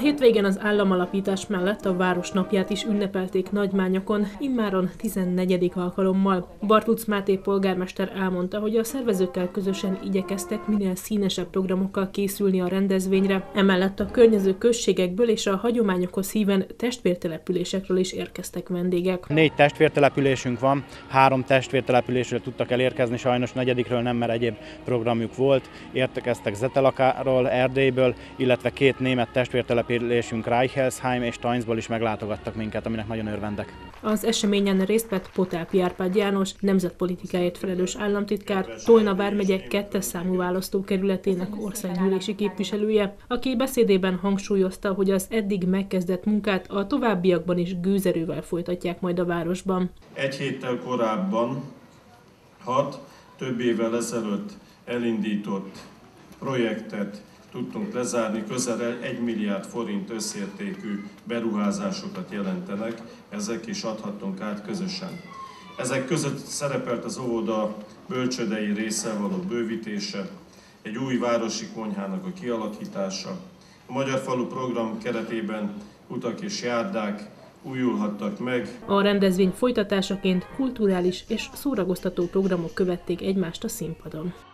hétvégén az államalapítás mellett a Városnapját is ünnepelték Nagymányokon, immáron 14. alkalommal. Bartuc Máté polgármester elmondta, hogy a szervezőkkel közösen igyekeztek minél színesebb programokkal készülni a rendezvényre. Emellett a környező községekből és a hagyományokhoz híven testvértelepülésekről is érkeztek vendégek. 4 testvértelepülésünk van, 3 testvértelepülésről tudtak elérkezni, sajnos 4-ről nem, mert egyéb programjuk volt. Érkeztek Zetelakáról, Erdélyből, illetve 2 német testvértelepülésünk Reichelsheim és Teinsból is meglátogattak minket, aminek nagyon örvendek. Az eseményen részt vett Potápi Árpád János, nemzetpolitikáért felelős államtitkár, Tolna vármegye 2. számú választókerületének országgyűlési képviselője, aki beszédében hangsúlyozta, hogy az eddig megkezdett munkát a továbbiakban is gőzerővel folytatják majd a városban. Egy héttel korábban 6 több évvel ezelőtt elindított projektet tudtunk lezárni, közel 1 milliárd forint összértékű beruházásokat jelentenek, ezek is adhattunk át közösen. Ezek között szerepelt az óvoda bölcsődei résszel való bővítése, egy új városi konyhának a kialakítása. A Magyar Falu program keretében utak és járdák újulhattak meg. A rendezvény folytatásaként kulturális és szórakoztató programok követték egymást a színpadon.